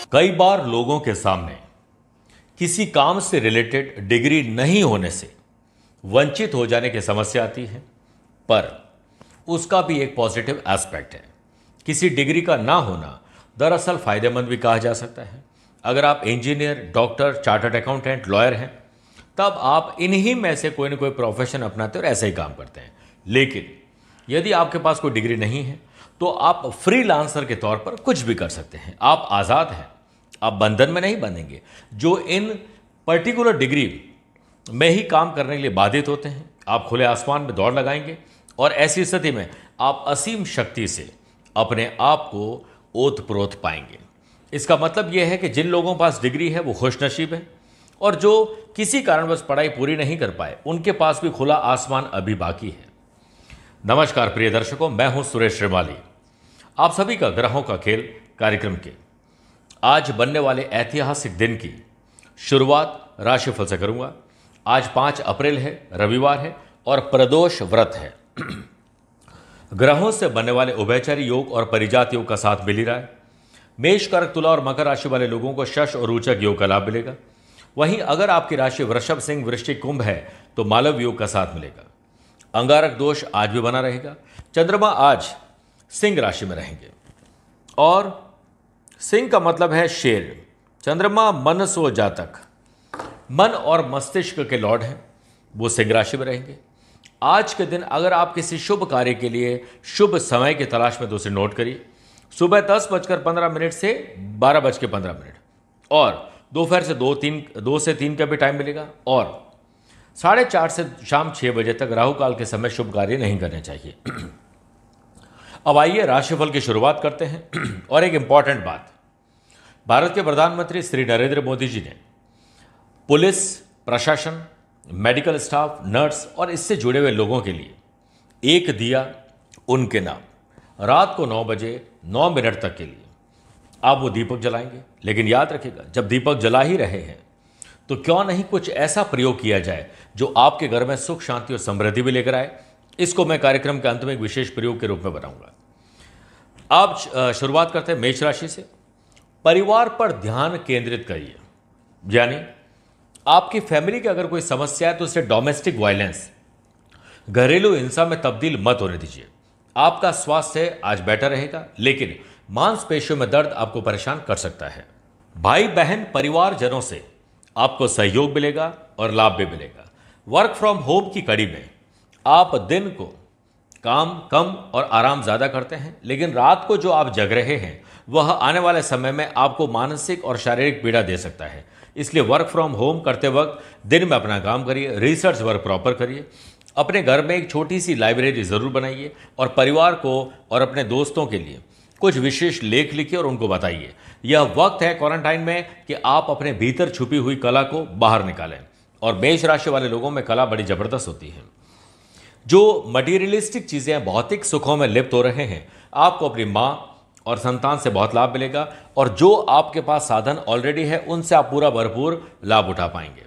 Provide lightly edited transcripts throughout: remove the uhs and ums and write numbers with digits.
कई बार लोगों के सामने किसी काम से रिलेटेड डिग्री नहीं होने से वंचित हो जाने की समस्या आती है, पर उसका भी एक पॉजिटिव एस्पेक्ट है। किसी डिग्री का ना होना दरअसल फायदेमंद भी कहा जा सकता है। अगर आप engineer, doctor, chartered accountant, lawyer हैं, तब आप इन्हीं में से कोई ना कोई प्रोफेशन अपनाते और ऐसे ही काम करते हैं। लेकिन यदि आपके पास कोई डिग्री नहीं है तो आप फ्रीलांसर के तौर पर कुछ भी कर सकते हैं। आप आज़ाद हैं, आप बंधन में नहीं बंधेंगे जो इन पर्टिकुलर डिग्री में ही काम करने के लिए बाधित होते हैं। आप खुले आसमान में दौड़ लगाएंगे और ऐसी स्थिति में आप असीम शक्ति से अपने आप को ओत-प्रोत पाएंगे। इसका मतलब यह है कि जिन लोगों के पास डिग्री है वो खुशनसीब है, और जो किसी कारणवश पढ़ाई पूरी नहीं कर पाए उनके पास भी खुला आसमान अभी बाकी है। नमस्कार प्रिय दर्शकों, मैं हूं सुरेश श्रीमाली। आप सभी का ग्रहों का खेल कार्यक्रम के आज बनने वाले ऐतिहासिक दिन की शुरुआत राशिफल से करूंगा। आज 5 अप्रैल है, रविवार है और प्रदोष व्रत है। ग्रहों से बनने वाले उभयचरी योग और परिजात योग का साथ मिल ही रहा है। मेष, कर्क, तुला और मकर राशि वाले लोगों को शश और रोचक योग का लाभ मिलेगा। वहीं अगर आपकी राशि वृषभ, सिंह, वृश्चिक, कुंभ है तो मालव योग का साथ मिलेगा। अंगारक दोष आज भी बना रहेगा। चंद्रमा आज सिंह राशि में रहेंगे और सिंह का मतलब है शेर। चंद्रमा मन सो जातक, मन और मस्तिष्क के लॉर्ड हैं, वो सिंह राशि में रहेंगे। आज के दिन अगर आप किसी शुभ कार्य के लिए शुभ समय की तलाश में तो उसे नोट करिए। सुबह 10:15 से 12:15 और दोपहर से 2 से 3 का भी टाइम मिलेगा, और 4:30 से शाम 6 बजे तक राहु काल के समय शुभ कार्य नहीं करने चाहिए। अब आइए राशिफल की शुरुआत करते हैं। और एक इंपॉर्टेंट बात, भारत के प्रधानमंत्री श्री नरेंद्र मोदी जी ने पुलिस, प्रशासन, मेडिकल स्टाफ, नर्स और इससे जुड़े हुए लोगों के लिए एक दिया उनके नाम रात को 9 बजे 9 मिनट तक के लिए आप वो दीपक जलाएंगे। लेकिन याद रखिएगा, जब दीपक जला ही रहे हैं तो क्यों नहीं कुछ ऐसा प्रयोग किया जाए जो आपके घर में सुख, शांति और समृद्धि भी लेकर आए। इसको मैं कार्यक्रम के अंत में एक विशेष प्रयोग के रूप में बनाऊंगा। आप शुरुआत करते हैं मेष राशि से। परिवार पर ध्यान केंद्रित करिए, यानी आपकी फैमिली की अगर कोई समस्या है तो उसे डोमेस्टिक वायलेंस, घरेलू हिंसा में तब्दील मत होने दीजिए। आपका स्वास्थ्य आज बेटर रहेगा, लेकिन मांसपेशियों में दर्द आपको परेशान कर सकता है। भाई बहन, परिवारजनों से आपको सहयोग मिलेगा और लाभ भी मिलेगा। वर्क फ्रॉम होम की कड़ी में आप दिन को काम कम और आराम ज़्यादा करते हैं, लेकिन रात को जो आप जग रहे हैं वह आने वाले समय में आपको मानसिक और शारीरिक पीड़ा दे सकता है। इसलिए वर्क फ्रॉम होम करते वक्त दिन में अपना काम करिए, रिसर्च वर्क प्रॉपर करिए। अपने घर में एक छोटी सी लाइब्रेरी ज़रूर बनाइए और परिवार को और अपने दोस्तों के लिए कुछ विशेष लेख लिखिए और उनको बताइए। यह वक्त है क्वारंटाइन में कि आप अपने भीतर छुपी हुई कला को बाहर निकालें। और मेष राशि वाले लोगों में कला बड़ी जबरदस्त होती है। जो मटीरियलिस्टिक चीज़ें भौतिक सुखों में लिप्त हो रहे हैं, आपको अपनी माँ और संतान से बहुत लाभ मिलेगा, और जो आपके पास साधन ऑलरेडी है उनसे आप पूरा भरपूर लाभ उठा पाएंगे।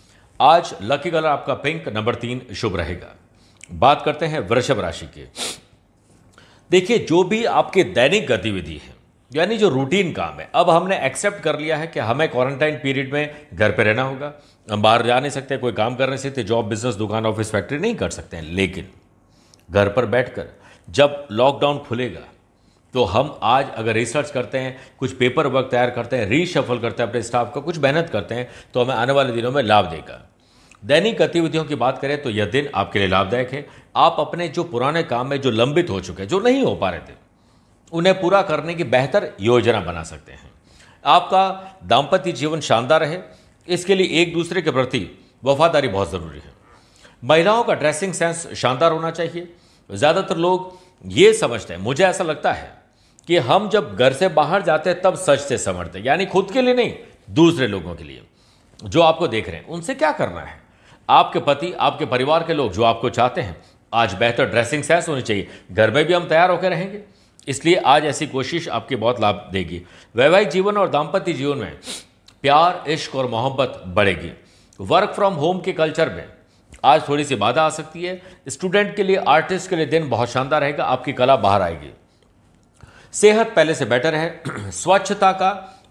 आज लकी कलर आपका पिंक, नंबर 3 शुभ रहेगा। बात करते हैं वृषभ राशि के। देखिए, जो भी आपकी दैनिक गतिविधि है, यानी जो रूटीन काम है, अब हमने एक्सेप्ट कर लिया है कि हमें क्वारंटाइन पीरियड में घर पे रहना होगा। हम बाहर जा नहीं सकते, कोई काम कर नहीं सकते, जॉब, बिजनेस, दुकान, ऑफिस, फैक्ट्री नहीं कर सकते हैं। लेकिन घर पर बैठकर जब लॉकडाउन खुलेगा तो हम आज अगर रिसर्च करते हैं, कुछ पेपर वर्क तैयार करते हैं, रीशफल करते हैं अपने स्टाफ का, कुछ मेहनत करते हैं, तो हमें आने वाले दिनों में लाभ देगा। दैनिक गतिविधियों की बात करें तो यह दिन आपके लिए लाभदायक है। आप अपने जो पुराने काम में जो लंबित हो चुके हैं, जो नहीं हो पा रहे थे, उन्हें पूरा करने की बेहतर योजना बना सकते हैं। आपका दाम्पत्य जीवन शानदार है, इसके लिए एक दूसरे के प्रति वफादारी बहुत ज़रूरी है। महिलाओं का ड्रेसिंग सेंस शानदार होना चाहिए। ज़्यादातर लोग ये समझते हैं, मुझे ऐसा लगता है कि हम जब घर से बाहर जाते हैं तब सच से समझते हैं, यानी खुद के लिए नहीं, दूसरे लोगों के लिए जो आपको देख रहे हैं उनसे क्या करना है। आपके पति, आपके परिवार के लोग जो आपको चाहते हैं, आज बेहतर ड्रेसिंग सेंस होनी चाहिए। घर में भी हम तैयार होकर रहेंगे, इसलिए आज ऐसी कोशिश आपकी बहुत लाभ देगी। वैवाहिक जीवन और दाम्पत्य जीवन में प्यार, इश्क और मोहब्बत बढ़ेगी। वर्क फ्रॉम होम के कल्चर में आज थोड़ी सी बाधा आ सकती है। स्टूडेंट के लिए, आर्टिस्ट के लिए दिन बहुत शानदार रहेगा, आपकी कला बाहर आएगी। सेहत पहले से बेटर है। स्वच्छता का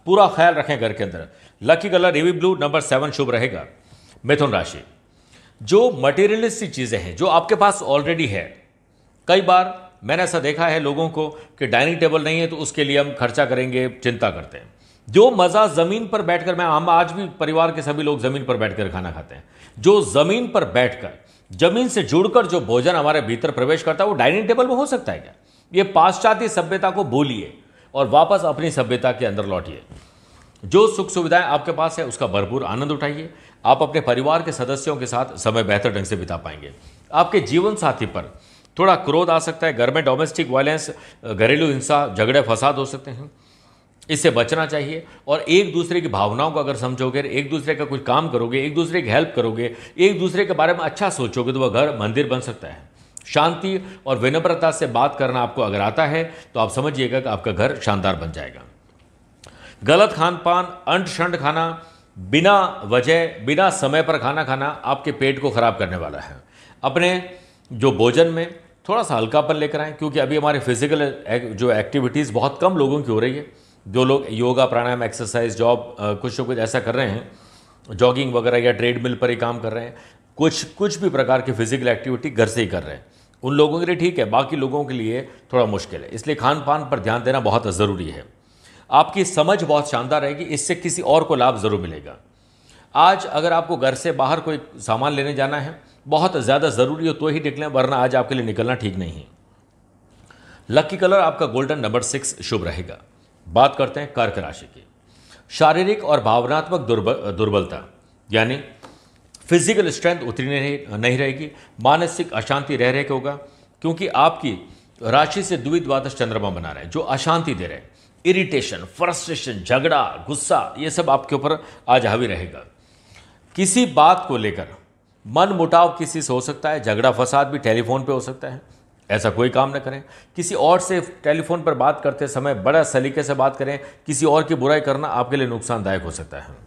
पूरा ख्याल रखें घर के अंदर। Lucky colour navy blue, number 7 शुभ रहेगा। मिथुन राशि, जो मटेरियलिस्टिक चीज़ें हैं जो आपके पास ऑलरेडी है, कई बार मैंने ऐसा देखा है लोगों को कि डाइनिंग टेबल नहीं है तो उसके लिए हम खर्चा करेंगे, चिंता करते हैं। जो मज़ा ज़मीन पर बैठकर, हम आज भी परिवार के सभी लोग ज़मीन पर बैठकर खाना खाते हैं, जो ज़मीन पर बैठकर ज़मीन से जुड़कर जो भोजन हमारे भीतर प्रवेश करता है वो डाइनिंग टेबल में हो सकता है क्या? ये पाश्चात्य सभ्यता को भूलिए और वापस अपनी सभ्यता के अंदर लौटिए। जो सुख सुविधाएं आपके पास है उसका भरपूर आनंद उठाइए। आप अपने परिवार के सदस्यों के साथ समय बेहतर ढंग से बिता पाएंगे। आपके जीवन साथी पर थोड़ा क्रोध आ सकता है, घर में डोमेस्टिक वायलेंस, घरेलू हिंसा, झगड़े फसाद हो सकते हैं, इससे बचना चाहिए। और एक दूसरे की भावनाओं को अगर समझोगे, एक दूसरे का कुछ काम करोगे, एक दूसरे की हेल्प करोगे, एक दूसरे के बारे में अच्छा सोचोगे तो वह घर मंदिर बन सकता है। शांति और विनम्रता से बात करना आपको अगर आता है तो आप समझिएगा कि आपका घर शानदार बन जाएगा। गलत खान पान, अंट शंट खाना, बिना वजह बिना समय पर खाना खाना आपके पेट को खराब करने वाला है। अपने जो भोजन में थोड़ा सा हल्कापन लेकर आएँ, क्योंकि अभी हमारे फिजिकल जो एक्टिविटीज़ बहुत कम लोगों की हो रही है। जो लोग योगा, प्राणायाम, एक्सरसाइज, जॉब, कुछ ना कुछ ऐसा कर रहे हैं, जॉगिंग वगैरह या ट्रेडमिल पर ही काम कर रहे हैं, कुछ भी प्रकार की फिजिकल एक्टिविटी घर से ही कर रहे हैं, उन लोगों के लिए ठीक है, बाकी लोगों के लिए थोड़ा मुश्किल है। इसलिए खान पान पर ध्यान देना बहुत ज़रूरी है। आपकी समझ बहुत शानदार रहेगी, इससे किसी और को लाभ ज़रूर मिलेगा। आज अगर आपको घर से बाहर कोई सामान लेने जाना है, बहुत ज़्यादा ज़रूरी हो तो ही निकलें, वरना आज आपके लिए निकलना ठीक नहीं है। लकी कलर आपका गोल्डन, नंबर 6 शुभ रहेगा। बात करते हैं कर्क राशि की। शारीरिक और भावनात्मक दुर्बलता यानी फिजिकल स्ट्रेंथ उतनी नहीं रहेगी। मानसिक अशांति रह के होगा, क्योंकि आपकी राशि से द्विद्वादश चंद्रमा बना रहे हैं जो अशांति दे रहे हैं। इरिटेशन, फ्रस्ट्रेशन, झगड़ा, गुस्सा, ये सब आपके ऊपर आज हावी रहेगा। किसी बात को लेकर मन मुटाव किसी से हो सकता है, झगड़ा फसाद भी टेलीफोन पे हो सकता है। ऐसा कोई काम न करें। किसी और से टेलीफोन पर बात करते समय बड़ा सलीके से बात करें। किसी और की बुराई करना आपके लिए नुकसानदायक हो सकता है।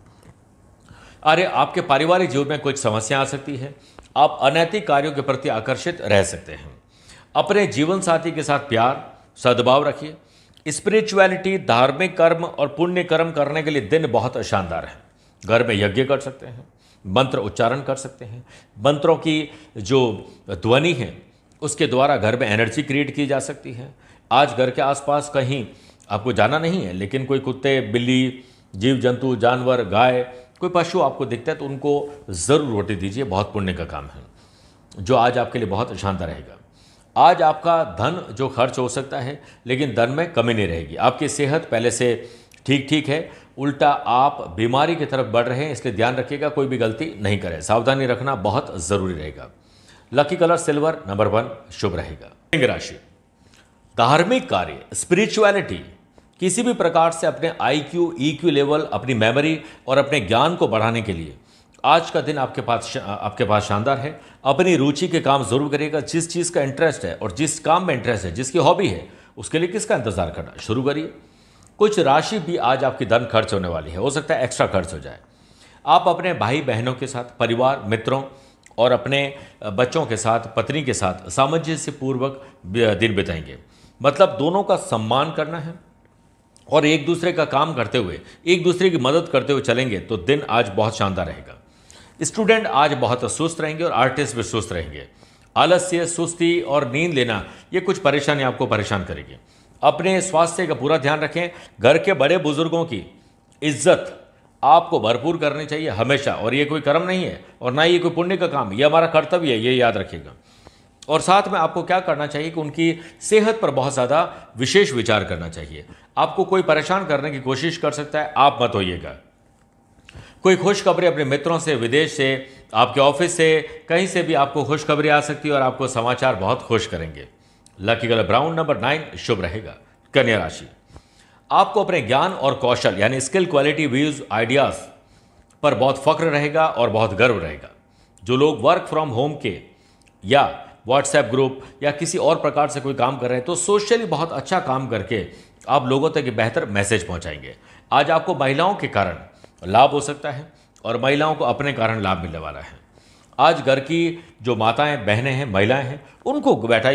अरे, आपके पारिवारिक जीवन में कुछ समस्या आ सकती है। आप अनैतिक कार्यों के प्रति आकर्षित रह सकते हैं। अपने जीवन साथी के साथ प्यार, सद्भाव रखिए। स्पिरिचुअलिटी, धार्मिक कर्म और पुण्य कर्म करने के लिए दिन बहुत शानदार है। घर में यज्ञ कर सकते हैं, मंत्र उच्चारण कर सकते हैं। मंत्रों की जो ध्वनि है उसके द्वारा घर में एनर्जी क्रिएट की जा सकती है। आज घर के आसपास कहीं आपको जाना नहीं है, लेकिन कोई कुत्ते, बिल्ली, जीव जंतु, जानवर, गाय, कोई पशु आपको दिखता है तो उनको ज़रूर रोटी दीजिए, बहुत पुण्य का काम है जो आज आपके लिए बहुत शानदार रहेगा। आज आपका धन जो खर्च हो सकता है, लेकिन धन में कमी नहीं रहेगी। आपकी सेहत पहले से ठीक है, उल्टा आप बीमारी की तरफ बढ़ रहे हैं, इसलिए ध्यान रखिएगा, कोई भी गलती नहीं करें। सावधानी रखना बहुत ज़रूरी रहेगा। लकी कलर सिल्वर, नंबर 1 शुभ रहेगा। सिंह राशि, धार्मिक कार्य, स्पिरिचुअलिटी, किसी भी प्रकार से अपने IQ, EQ लेवल, अपनी मेमोरी और अपने ज्ञान को बढ़ाने के लिए आज का दिन आपके पास शानदार है। अपनी रुचि के काम जरूर करिएगा। जिस चीज़ का इंटरेस्ट है और जिस काम में इंटरेस्ट है, जिसकी हॉबी है, उसके लिए किसका इंतजार करना, शुरू करिए। कुछ राशि भी आज आपकी धन खर्च होने वाली है, हो सकता है एक्स्ट्रा खर्च हो जाए। आप अपने भाई बहनों के साथ, परिवार, मित्रों और अपने बच्चों के साथ, पत्नी के साथ सामंजस्य पूर्वक दिन बिताएंगे। मतलब दोनों का सम्मान करना है और एक दूसरे का काम करते हुए, एक दूसरे की मदद करते हुए चलेंगे तो दिन आज बहुत शानदार रहेगा। स्टूडेंट आज बहुत सुस्त रहेंगे और आर्टिस्ट भी सुस्त रहेंगे। आलस्य, सुस्ती और नींद लेना, ये कुछ परेशानी आपको परेशान करेगी। अपने स्वास्थ्य का पूरा ध्यान रखें। घर के बड़े बुजुर्गों की इज्जत आपको भरपूर करनी चाहिए हमेशा, और ये कोई कर्म नहीं है और ना ये कोई पुण्य का काम, ये हमारा कर्तव्य है, ये याद रखिएगा। और साथ में आपको क्या करना चाहिए कि उनकी सेहत पर बहुत ज़्यादा विशेष विचार करना चाहिए। आपको कोई परेशान करने की कोशिश कर सकता है, आप मत होइएगा। कोई खुशखबरी अपने मित्रों से, विदेश से, आपके ऑफिस से, कहीं से भी आपको खुशखबरी आ सकती है और आपको समाचार बहुत खुश करेंगे। लकी कलर ब्राउन, नंबर 9 शुभ रहेगा। कन्या राशि, आपको अपने ज्ञान और कौशल यानी स्किल, क्वालिटी, व्यूज, आइडियाज पर बहुत फख्र रहेगा और बहुत गर्व रहेगा। जो लोग वर्क फ्रॉम होम के या व्हाट्सएप ग्रुप या किसी और प्रकार से कोई काम कर रहे हैं तो सोशली बहुत अच्छा काम करके आप लोगों तक बेहतर मैसेज पहुंचाएंगे। आज आपको महिलाओं के कारण लाभ हो सकता है और महिलाओं को अपने कारण लाभ मिलने वाला है। आज घर की जो माताएं, बहनें हैं, महिलाएं हैं, उनको बैठाइए,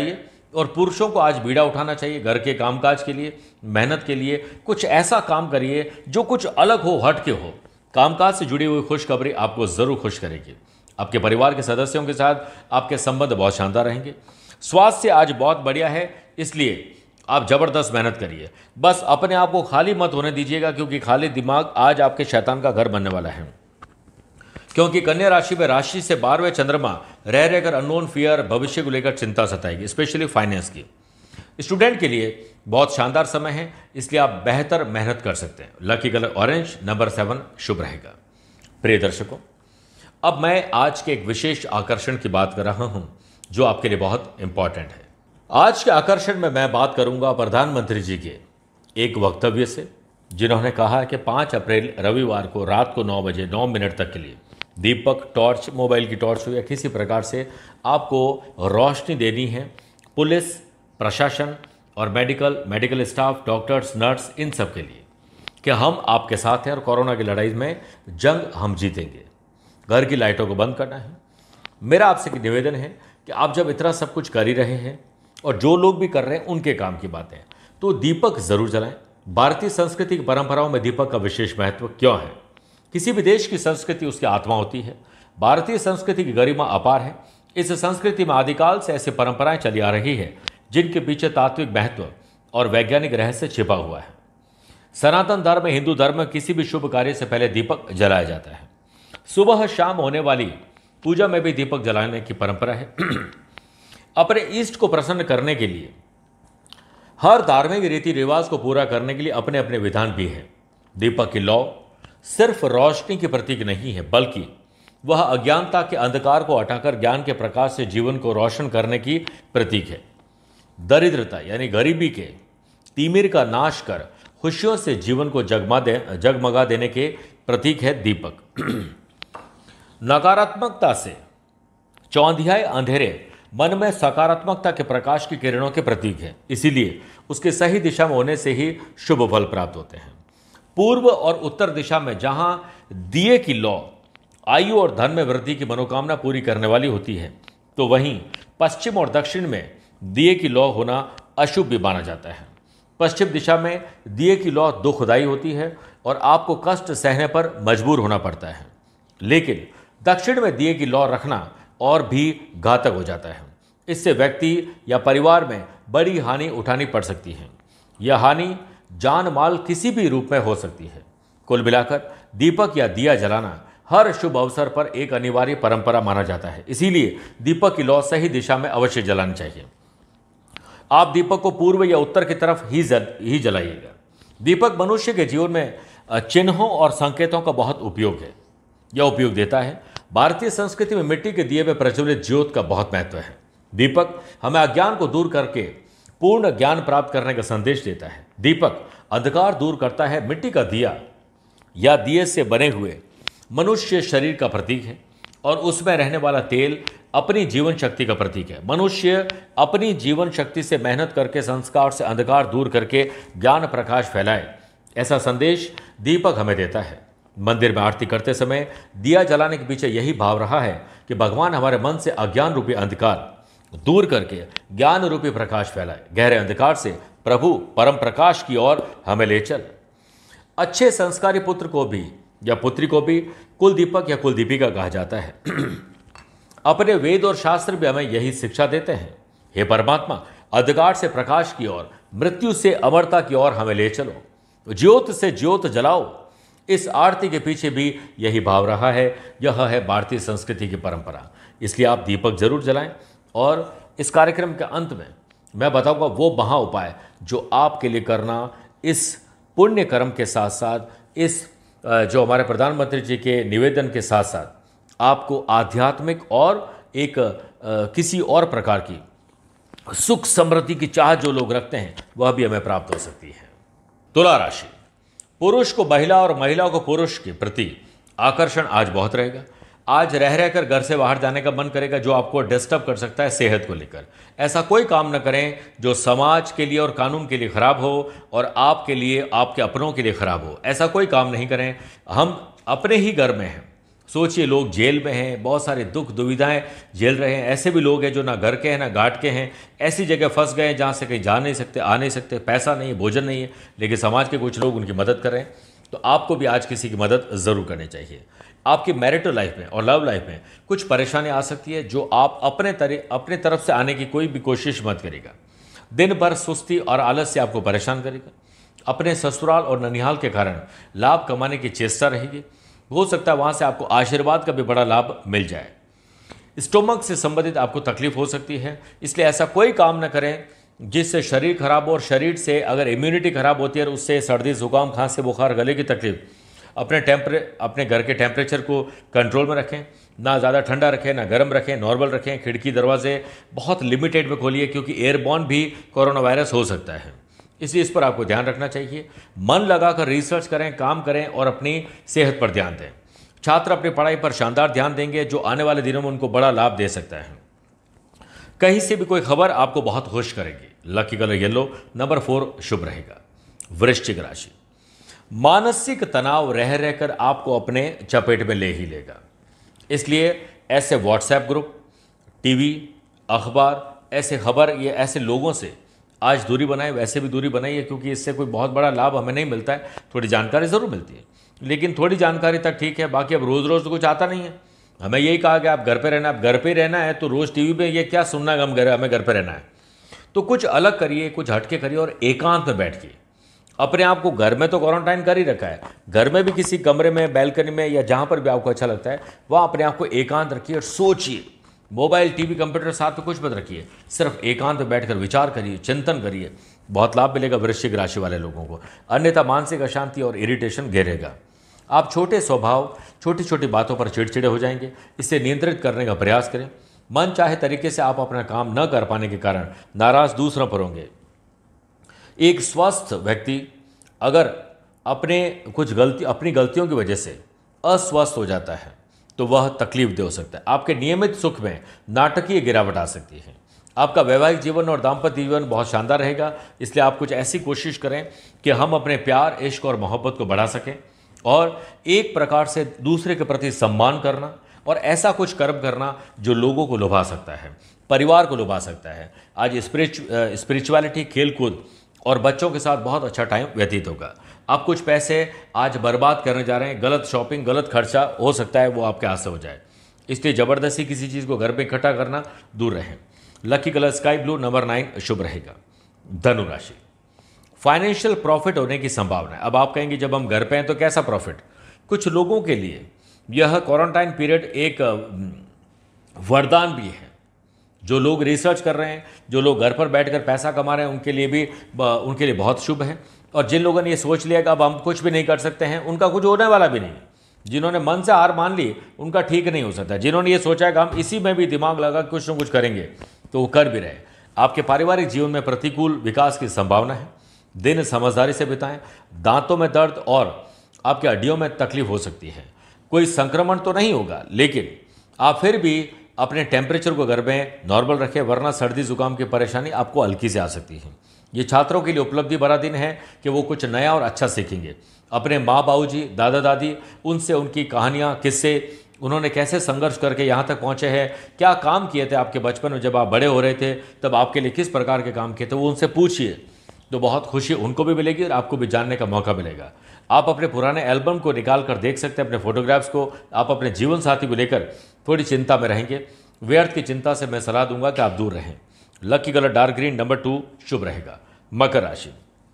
और पुरुषों को आज बीड़ा उठाना चाहिए घर के कामकाज के लिए, मेहनत के लिए। कुछ ऐसा काम करिए जो कुछ अलग हो, हट के हो। कामकाज से जुड़ी हुई खुशखबरी आपको जरूर खुश करेगी। आपके परिवार के सदस्यों के साथ आपके संबंध बहुत शानदार रहेंगे। स्वास्थ्य आज बहुत बढ़िया है, इसलिए आप जबरदस्त मेहनत करिए। बस अपने आप को खाली मत होने दीजिएगा, क्योंकि खाली दिमाग आज आपके शैतान का घर बनने वाला है। क्योंकि कन्या राशि में राशि से 12वें चंद्रमा रह रहकर अननोन फियर, भविष्य को लेकर चिंता सताएगी, स्पेशली फाइनेंस की। स्टूडेंट के लिए बहुत शानदार समय है, इसलिए आप बेहतर मेहनत कर सकते हैं। लकी कलर ऑरेंज, नंबर 7 शुभ रहेगा। प्रिय दर्शकों, अब मैं आज के एक विशेष आकर्षण की बात कर रहा हूं जो आपके लिए बहुत इंपॉर्टेंट है। आज के आकर्षण में मैं बात करूंगा प्रधानमंत्री जी के एक वक्तव्य से, जिन्होंने कहा कि 5 अप्रैल रविवार को रात को 9 बजे 9 मिनट तक के लिए दीपक, टॉर्च, मोबाइल की टॉर्च हो या किसी प्रकार से आपको रोशनी देनी है। पुलिस प्रशासन और मेडिकल स्टाफ, डॉक्टर्स, नर्स, इन सब के लिए कि हम आपके साथ हैं और कोरोना की लड़ाई में जंग हम जीतेंगे। घर की लाइटों को बंद करना है। मेरा आपसे निवेदन है कि आप जब इतना सब कुछ कर ही रहे हैं और जो लोग भी कर रहे हैं उनके काम की बातें, तो दीपक जरूर जलाएं। भारतीय संस्कृति की परंपराओं में दीपक का विशेष महत्व क्यों है? किसी भी देश की संस्कृति उसकी आत्मा होती है। भारतीय संस्कृति की गरिमा अपार है। इस संस्कृति में आदिकाल से ऐसी परंपराएं चली आ रही है जिनके पीछे तात्विक महत्व और वैज्ञानिक रहस्य छिपा हुआ है। सनातन धर्म में, हिंदू धर्म में किसी भी शुभ कार्य से पहले दीपक जलाया जाता है। सुबह शाम होने वाली पूजा में भी दीपक जलाने की परंपरा है। अपने इष्ट को प्रसन्न करने के लिए, हर धार्मिक रीति रिवाज को पूरा करने के लिए अपने अपने विधान भी हैं। दीपक की लौ सिर्फ रोशनी के प्रतीक नहीं है, बल्कि वह अज्ञानता के अंधकार को हटाकर ज्ञान के प्रकाश से जीवन को रोशन करने की प्रतीक है। दरिद्रता यानी गरीबी के तिमिर का नाश कर खुशियों से जीवन को जगमगा देने के प्रतीक है दीपक। नकारात्मकता से चौंधियाए अंधेरे मन में सकारात्मकता के प्रकाश की किरणों के प्रतीक है, इसीलिए उसके सही दिशा में होने से ही शुभ फल प्राप्त होते हैं। पूर्व और उत्तर दिशा में जहां दिए की लौ आयु और धन में वृद्धि की मनोकामना पूरी करने वाली होती है, तो वहीं पश्चिम और दक्षिण में दिए की लौ होना अशुभ भी माना जाता है। पश्चिम दिशा में दिए की लौ दुखदायी होती है और आपको कष्ट सहने पर मजबूर होना पड़ता है, लेकिन दक्षिण में दिए की लौ रखना और भी घातक हो जाता है। इससे व्यक्ति या परिवार में बड़ी हानि उठानी पड़ सकती है। यह हानि जान माल किसी भी रूप में हो सकती है। कुल मिलाकर दीपक या दिया जलाना हर शुभ अवसर पर एक अनिवार्य परंपरा माना जाता है, इसीलिए दीपक की लौ सही दिशा में अवश्य जलानी चाहिए। आप दीपक को पूर्व या उत्तर की तरफ ही जलाइएगा। दीपक मनुष्य के जीवन में चिन्हों और संकेतों का बहुत उपयोग है। यह उपयोग देता है। भारतीय संस्कृति में मिट्टी के दिए में प्रज्वलित ज्योत का बहुत महत्व है। दीपक हमें अज्ञान को दूर करके पूर्ण ज्ञान प्राप्त करने का संदेश देता है। दीपक अंधकार दूर करता है। मिट्टी का दिया या दिए से बने हुए मनुष्य शरीर का प्रतीक है और उसमें रहने वाला तेल अपनी जीवन शक्ति का प्रतीक है। मनुष्य अपनी जीवन शक्ति से मेहनत करके संस्कार से अंधकार दूर करके ज्ञान प्रकाश फैलाए, ऐसा संदेश दीपक हमें देता है। मंदिर में आरती करते समय दिया जलाने के पीछे यही भाव रहा है कि भगवान हमारे मन से अज्ञान रूपी अंधकार दूर करके ज्ञान रूपी प्रकाश फैलाए। गहरे अंधकार से प्रभु परम प्रकाश की ओर हमें ले चल। अच्छे संस्कारी पुत्र को भी या पुत्री को भी कुल दीपक या कुल दीपिका कहा जाता है। अपने वेद और शास्त्र भी हमें यही शिक्षा देते हैं। हे परमात्मा, अंधकार से प्रकाश की ओर, मृत्यु से अमरता की ओर हमें ले चलो। ज्योत से ज्योत जलाओ। इस आरती के पीछे भी यही भाव रहा है। यह है भारतीय संस्कृति की परंपरा, इसलिए आप दीपक जरूर जलाएं। और इस कार्यक्रम के अंत में मैं बताऊंगा वो महा उपाय जो आपके लिए करना इस पुण्य कर्म के साथ साथ, इस जो हमारे प्रधानमंत्री जी के निवेदन के साथ साथ आपको आध्यात्मिक और एक किसी और प्रकार की सुख समृद्धि की चाह जो लोग रखते हैं वह भी हमें प्राप्त हो सकती है। तुला राशि, पुरुष को महिला और महिला को पुरुष के प्रति आकर्षण आज बहुत रहेगा। आज रह रहकर घर से बाहर जाने का मन करेगा, जो आपको डिस्टर्ब कर सकता है सेहत को लेकर। ऐसा कोई काम न करें जो समाज के लिए और कानून के लिए खराब हो और आपके लिए, आपके अपनों के लिए खराब हो। ऐसा कोई काम नहीं करें। हम अपने ही घर में हैं, सोचिए, लोग जेल में हैं, बहुत सारे दुख दुविधाएं झेल रहे हैं। ऐसे भी लोग हैं जो ना घर के हैं ना घाट के हैं, ऐसी जगह फंस गए हैं जहाँ से कहीं जा नहीं सकते, आ नहीं सकते, पैसा नहीं है, भोजन नहीं है, लेकिन समाज के कुछ लोग उनकी मदद कर रहे हैं। तो आपको भी आज किसी की मदद ज़रूर करनी चाहिए। आपकी मैरिटल लाइफ में और लव लाइफ में कुछ परेशानी आ सकती है जो आप अपने तरफ से आने की कोई भी कोशिश मत करिएगा। दिन भर सुस्ती और आलस से आपको परेशान करेगा। अपने ससुराल और ननिहाल के कारण लाभ कमाने की चेष्टा रहेगी। हो सकता है वहाँ से आपको आशीर्वाद का भी बड़ा लाभ मिल जाए। स्टोमक से संबंधित आपको तकलीफ हो सकती है, इसलिए ऐसा कोई काम न करें जिससे शरीर खराब हो। और शरीर से अगर इम्यूनिटी खराब होती है और उससे सर्दी, जुकाम, खांसी, बुखार, गले की तकलीफ, अपने घर के टेम्परेचर को कंट्रोल में रखें। ना ज़्यादा ठंडा रखें ना गर्म रखें, नॉर्मल रखें। खिड़की दरवाजे बहुत लिमिटेड में खोलिए, क्योंकि एयरबॉर्न भी कोरोना वायरस हो सकता है, इसलिए इस पर आपको ध्यान रखना चाहिए। मन लगाकर रिसर्च करें, काम करें और अपनी सेहत पर ध्यान दें। छात्र अपनी पढ़ाई पर शानदार ध्यान देंगे, जो आने वाले दिनों में उनको बड़ा लाभ दे सकता है। कहीं से भी कोई खबर आपको बहुत खुश करेगी। लकी कलर येलो, नंबर 4 शुभ रहेगा। वृश्चिक राशि, मानसिक तनाव रह रहकर आपको अपने चपेट में ले ही लेगा, इसलिए ऐसे व्हाट्सएप ग्रुप, टीवी, अखबार, ऐसे खबर, ये ऐसे लोगों से आज दूरी बनाए। वैसे भी दूरी बनाइए, क्योंकि इससे कोई बहुत बड़ा लाभ हमें नहीं मिलता है। थोड़ी जानकारी ज़रूर मिलती है, लेकिन थोड़ी जानकारी तक ठीक है, बाकी अब रोज़ रोज़ तो कुछ आता नहीं है। हमें यही कहा कि आप घर पे रहना, अब घर पे रहना है तो रोज़ टीवी पे ये क्या सुनना है, हमें घर पे रहना है। तो कुछ अलग करिए, कुछ हटके करिए और एकांत में बैठिए। अपने आप को घर में तो क्वारंटाइन कर ही रखा है, घर में भी किसी कमरे में, बैल्कनी में या जहाँ पर भी आपको अच्छा लगता है वहाँ अपने आप को एकांत रखिए और सोचिए। मोबाइल, टीवी, कंप्यूटर साथ में कुछ मत रखिए, सिर्फ एकांत में बैठकर विचार करिए, चिंतन करिए। बहुत लाभ मिलेगा वृश्चिक राशि वाले लोगों को, अन्यथा मानसिक अशांति और इरिटेशन घेरेगा। आप छोटे स्वभाव, छोटी छोटी बातों पर चिड़चिड़े हो जाएंगे, इसे नियंत्रित करने का प्रयास करें। मन चाहे तरीके से आप अपना काम न कर पाने के कारण नाराज दूसरों पर होंगे। एक स्वस्थ व्यक्ति अगर अपनी गलतियों की वजह से अस्वस्थ हो जाता है तो वह तकलीफ दे हो सकता है। आपके नियमित सुख में नाटकीय गिरावट आ सकती है। आपका वैवाहिक जीवन और दाम्पत्य जीवन बहुत शानदार रहेगा, इसलिए आप कुछ ऐसी कोशिश करें कि हम अपने प्यार, इश्क और मोहब्बत को बढ़ा सकें और एक प्रकार से दूसरे के प्रति सम्मान करना और ऐसा कुछ कर्म करना जो लोगों को लुभा सकता है, परिवार को लुभा सकता है। आज स्पिरिचुअलिटी, खेलकूद और बच्चों के साथ बहुत अच्छा टाइम व्यतीत होगा। आप कुछ पैसे आज बर्बाद करने जा रहे हैं, गलत शॉपिंग, गलत खर्चा हो सकता है वो आपके हाथ से हो जाए, इसलिए ज़बरदस्ती किसी चीज़ को घर पे इकट्ठा करना दूर रहें। Lucky colour sky blue, number 9 शुभ रहेगा। धनु राशि, फाइनेंशियल प्रॉफिट होने की संभावना है। अब आप कहेंगे जब हम घर पे हैं तो कैसा प्रॉफिट? कुछ लोगों के लिए यह क्वारंटाइन पीरियड एक वरदान भी है। जो लोग रिसर्च कर रहे हैं, जो लोग घर पर बैठकर पैसा कमा रहे हैं, उनके लिए बहुत शुभ है। और जिन लोगों ने ये सोच लिया कि अब हम कुछ भी नहीं कर सकते हैं, उनका कुछ होने वाला भी नहीं है। जिन्होंने मन से हार मान ली, उनका ठीक नहीं हो सकता। जिन्होंने ये सोचा है कि हम इसी में भी दिमाग लगा कुछ न कुछ करेंगे, तो वो कर भी रहे। आपके पारिवारिक जीवन में प्रतिकूल विकास की संभावना है। दिन समझदारी से बिताएं। दांतों में दर्द और आपके हड्डियों में तकलीफ हो सकती है। कोई संक्रमण तो नहीं होगा, लेकिन आप फिर भी अपने टेम्परेचर को घर में नॉर्मल रखें, वरना सर्दी जुकाम की परेशानी आपको हल्की से आ सकती है। ये छात्रों के लिए उपलब्धि भरा दिन है कि वो कुछ नया और अच्छा सीखेंगे। अपने माँ बाबूजी, दादा दादी, उनसे उनकी कहानियाँ, किस्से, उन्होंने कैसे संघर्ष करके यहाँ तक पहुँचे हैं, क्या काम किए थे आपके बचपन में, जब आप बड़े हो रहे थे तब आपके लिए किस प्रकार के काम किए थे, वो उनसे पूछिए, तो बहुत खुशी उनको भी मिलेगी और आपको भी जानने का मौका मिलेगा। आप अपने पुराने एल्बम को निकाल कर देख सकते हैं, अपने फोटोग्राफ्स को। आप अपने जीवन साथी को लेकर थोड़ी चिंता में रहेंगे। व्यर्थ की चिंता से मैं सलाह दूंगा कि आप दूर रहें। Lucky colour dark green, number 2 शुभ रहेगा। मकर राशि,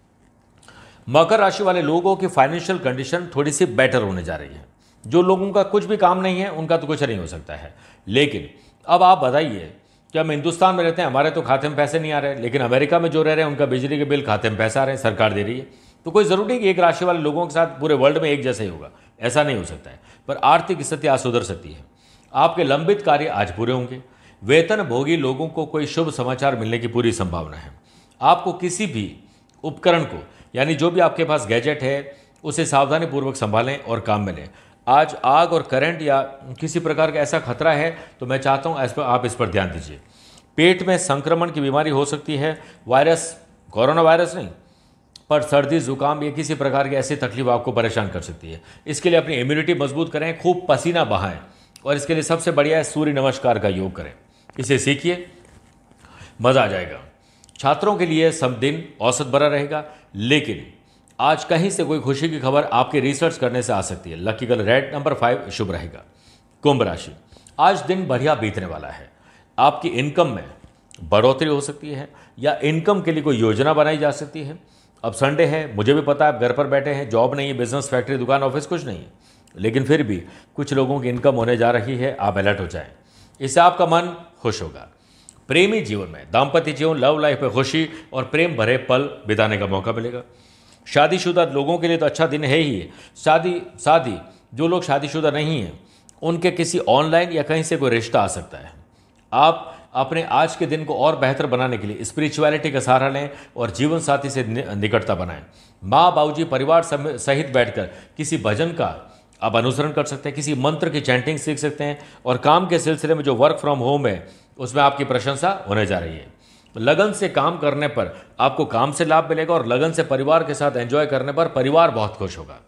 मकर राशि वाले लोगों की फाइनेंशियल कंडीशन थोड़ी सी बेटर होने जा रही है। जो लोगों का कुछ भी काम नहीं है, उनका तो कुछ नहीं हो सकता है। लेकिन अब आप बताइए कि हम हिंदुस्तान में रहते हैं, हमारे तो खाते में पैसे नहीं आ रहे, लेकिन अमेरिका में जो रह रहे हैं उनका बिजली के बिल खाते में पैसा आ रहे हैं, सरकार दे रही है। तो कोई ज़रूरी नहीं कि एक राशि वाले लोगों के साथ पूरे वर्ल्ड में एक जैसा ही होगा, ऐसा नहीं हो सकता है। पर आर्थिक स्थिति आज सुधर सकती है। आपके लंबित कार्य आज पूरे होंगे। वेतन भोगी लोगों को कोई शुभ समाचार मिलने की पूरी संभावना है। आपको किसी भी उपकरण को, यानी जो भी आपके पास गैजेट है, उसे सावधानी पूर्वक संभालें और काम में लें। आज आग और करंट या किसी प्रकार का ऐसा खतरा है, तो मैं चाहता हूँ आप इस पर ध्यान दीजिए। पेट में संक्रमण की बीमारी हो सकती है। वायरस, कोरोना वायरस नहीं, पर सर्दी जुकाम या किसी प्रकार की ऐसी तकलीफ आपको परेशान कर सकती है। इसके लिए अपनी इम्यूनिटी मजबूत करें, खूब पसीना बहाएं और इसके लिए सबसे बढ़िया है सूर्य नमस्कार का योग करें। इसे सीखिए, मजा आ जाएगा। छात्रों के लिए सब दिन औसत भरा रहेगा, लेकिन आज कहीं से कोई खुशी की खबर आपके रिसर्च करने से आ सकती है। लकी कलर रेड, नंबर 5 शुभ रहेगा। कुंभ राशि, आज दिन बढ़िया बीतने वाला है। आपकी इनकम में बढ़ोतरी हो सकती है या इनकम के लिए कोई योजना बनाई जा सकती है। अब संडे है, मुझे भी पता है आप घर पर बैठे हैं, जॉब नहीं है, बिजनेस, फैक्ट्री, दुकान, ऑफिस कुछ नहीं है, लेकिन फिर भी कुछ लोगों की इनकम होने जा रही है। आप अलर्ट हो जाएं, इससे आपका मन खुश होगा। प्रेमी जीवन में, दाम्पत्य जीवन, लव लाइफ में खुशी और प्रेम भरे पल बिताने का मौका मिलेगा। शादीशुदा लोगों के लिए तो अच्छा दिन है ही है। शादी जो लोग शादीशुदा नहीं हैं उनके किसी ऑनलाइन या कहीं से कोई रिश्ता आ सकता है। आप अपने आज के दिन को और बेहतर बनाने के लिए स्पिरिचुअलिटी का सहारा लें और जीवन साथी से निकटता बनाएं। माँ बाबूजी परिवार सहित बैठकर किसी भजन का आप अनुसरण कर सकते हैं, किसी मंत्र की चैंटिंग सीख सकते हैं और काम के सिलसिले में जो वर्क फ्रॉम होम है उसमें आपकी प्रशंसा होने जा रही है। लगन से काम करने पर आपको काम से लाभ मिलेगा और लगन से परिवार के साथ एंजॉय करने पर परिवार बहुत खुश होगा।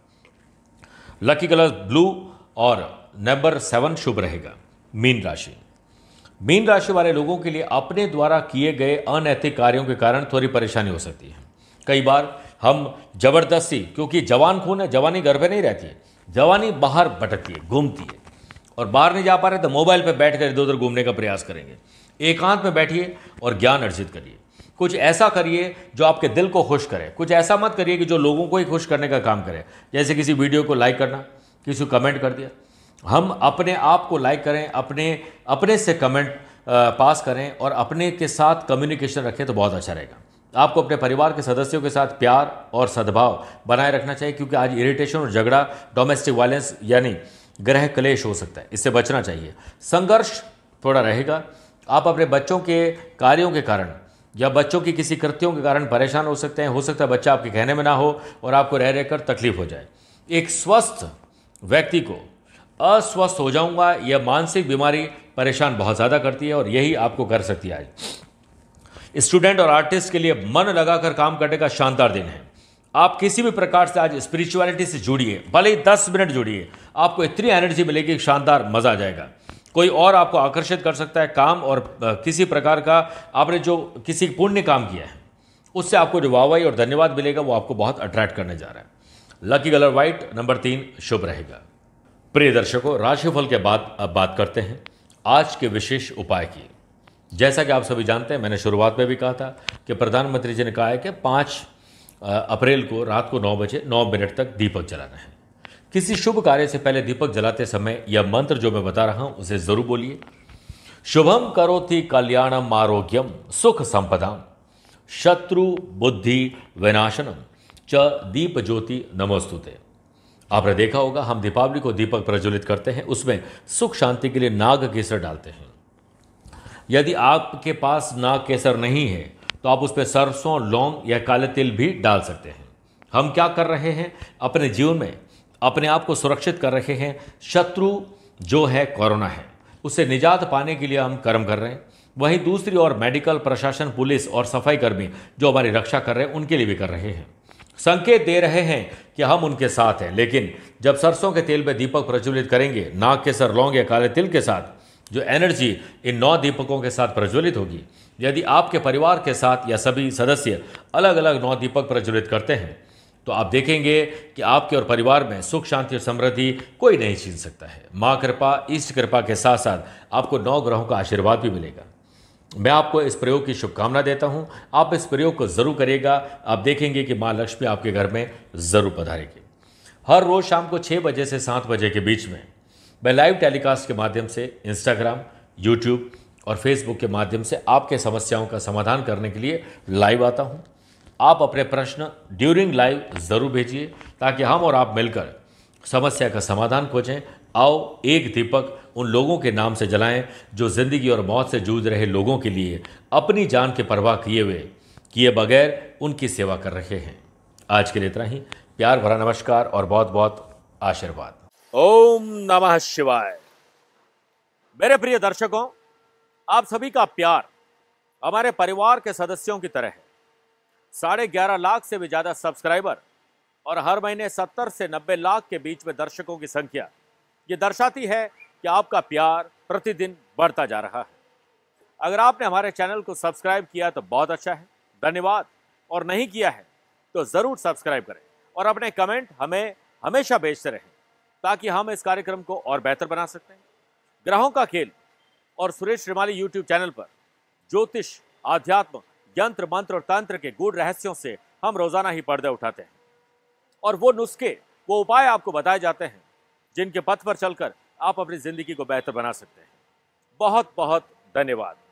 लकी कलर ब्लू और नंबर 7 शुभ रहेगा। मीन राशि, मीन राशि वाले लोगों के लिए अपने द्वारा किए गए अनैतिक कार्यों के कारण थोड़ी परेशानी हो सकती है। कई बार हम जबरदस्ती, क्योंकि जवान खून है, जवानी घर पे नहीं रहती है, जवानी बाहर भटकती है, घूमती है, और बाहर नहीं जा पा रहे तो मोबाइल पे बैठकर इधर उधर घूमने का प्रयास करेंगे। एकांत में बैठिए और ज्ञान अर्जित करिए। कुछ ऐसा करिए जो आपके दिल को खुश करे। कुछ ऐसा मत करिए कि जो लोगों को ही खुश करने का काम करे, जैसे किसी वीडियो को लाइक करना, किसी को कमेंट कर दिया। हम अपने आप को लाइक करें, अपने से कमेंट पास करें और अपने के साथ कम्युनिकेशन रखें तो बहुत अच्छा रहेगा। आपको अपने परिवार के सदस्यों के साथ प्यार और सद्भाव बनाए रखना चाहिए, क्योंकि आज इरिटेशन और झगड़ा, डोमेस्टिक वायलेंस यानी गृह क्लेश हो सकता है, इससे बचना चाहिए। संघर्ष थोड़ा रहेगा। आप अपने बच्चों के कार्यों के कारण या बच्चों की किसी कृत्यों के कारण परेशान हो सकते हैं। हो सकता है बच्चा आपके कहने में ना हो और आपको रह रहकर तकलीफ हो जाए। एक स्वस्थ व्यक्ति को अस्वस्थ हो जाऊंगा, यह मानसिक बीमारी परेशान बहुत ज़्यादा करती है और यही आपको कर सकती है। आज स्टूडेंट और आर्टिस्ट के लिए मन लगाकर काम करने का शानदार दिन है। आप किसी भी प्रकार से आज स्पिरिचुअलिटी से जुड़िए, भले ही 10 मिनट जुड़िए, आपको इतनी एनर्जी मिलेगी कि शानदार मजा आ जाएगा। कोई और आपको आकर्षित कर सकता है। काम और किसी प्रकार का आपने जो किसी पुण्य काम किया है उससे आपको जो वाहवाही और धन्यवाद मिलेगा वो आपको बहुत अट्रैक्ट करने जा रहा है। लकी कलर व्हाइट, नंबर 3 शुभ रहेगा। प्रिय दर्शकों, राशिफल के बाद अब बात करते हैं आज के विशेष उपाय की। जैसा कि आप सभी जानते हैं, मैंने शुरुआत में भी कहा था कि प्रधानमंत्री जी ने कहा है कि 5 अप्रैल को रात को 9 बजे 9 मिनट तक दीपक जलाना है। किसी शुभ कार्य से पहले दीपक जलाते समय यह मंत्र जो मैं बता रहा हूं उसे जरूर बोलिए। शुभम करोति कल्याणम आरोग्यम सुख संपदाम शत्रु बुद्धि विनाशनम च दीप ज्योति नमोस्तुते। आपने देखा होगा हम दीपावली को दीपक प्रज्वलित करते हैं, उसमें सुख शांति के लिए नाग केसर डालते हैं। यदि आपके पास नाग केसर नहीं है तो आप उस पर सरसों, लौंग या काले तिल भी डाल सकते हैं। हम क्या कर रहे हैं, अपने जीवन में अपने आप को सुरक्षित कर रहे हैं। शत्रु जो है कोरोना है, उससे निजात पाने के लिए हम कर्म कर रहे हैं। वहीं दूसरी ओर मेडिकल प्रशासन, पुलिस और सफाई कर्मी जो हमारी रक्षा कर रहे हैं उनके लिए भी कर रहे हैं। संकेत दे रहे हैं कि हम उनके साथ हैं। लेकिन जब सरसों के तेल में दीपक प्रज्वलित करेंगे, नाग केसर, लौंग या काले तिल के साथ, जो एनर्जी इन 9 दीपकों के साथ प्रज्वलित होगी, यदि आपके परिवार के साथ या सभी सदस्य अलग अलग 9 दीपक प्रज्वलित करते हैं तो आप देखेंगे कि आपके और परिवार में सुख, शांति और समृद्धि कोई नहीं छीन सकता है। माँ कृपा, इष्ट कृपा के साथ साथ आपको 9 ग्रहों का आशीर्वाद भी मिलेगा। मैं आपको इस प्रयोग की शुभकामना देता हूं। आप इस प्रयोग को जरूर करिएगा। आप देखेंगे कि माँ लक्ष्मी आपके घर में जरूर पधारेगी। हर रोज शाम को 6 बजे से 7 बजे के बीच में मैं लाइव टेलीकास्ट के माध्यम से इंस्टाग्राम, यूट्यूब और फेसबुक के माध्यम से आपके समस्याओं का समाधान करने के लिए लाइव आता हूं। आप अपने प्रश्न ड्यूरिंग लाइव जरूर भेजिए ताकि हम और आप मिलकर समस्या का समाधान खोजें। आओ एक दीपक उन लोगों के नाम से जलाएं जो जिंदगी और मौत से जूझ रहे लोगों के लिए अपनी जान की परवाह किए बगैर उनकी सेवा कर रहे हैं। आज के लिए इतना ही। प्यार भरा नमस्कार और बहुत बहुत आशीर्वाद। ओम नमः शिवाय। मेरे प्रिय दर्शकों, आप सभी का प्यार हमारे परिवार के सदस्यों की तरह है। 11.5 लाख से भी ज्यादा सब्सक्राइबर और हर महीने 70 से 90 लाख के बीच में दर्शकों की संख्या ये दर्शाती है कि आपका प्यार प्रतिदिन बढ़ता जा रहा है। अगर आपने हमारे चैनल को सब्सक्राइब किया तो बहुत अच्छा है, धन्यवाद। और नहीं किया है तो जरूर सब्सक्राइब करें और अपने कमेंट हमें हमेशा भेजते रहें ताकि हम इस कार्यक्रम को और बेहतर बना सकते हैं। ग्रहों का खेल और सुरेश श्रीमाली यूट्यूब चैनल पर ज्योतिष, आध्यात्म, यंत्र, मंत्र और तंत्र के गूढ़ रहस्यों से हम रोजाना ही पर्दे उठाते हैं और वो नुस्खे, वो उपाय आपको बताए जाते हैं जिनके पथ पर चलकर आप अपनी जिंदगी को बेहतर बना सकते हैं। बहुत बहुत धन्यवाद।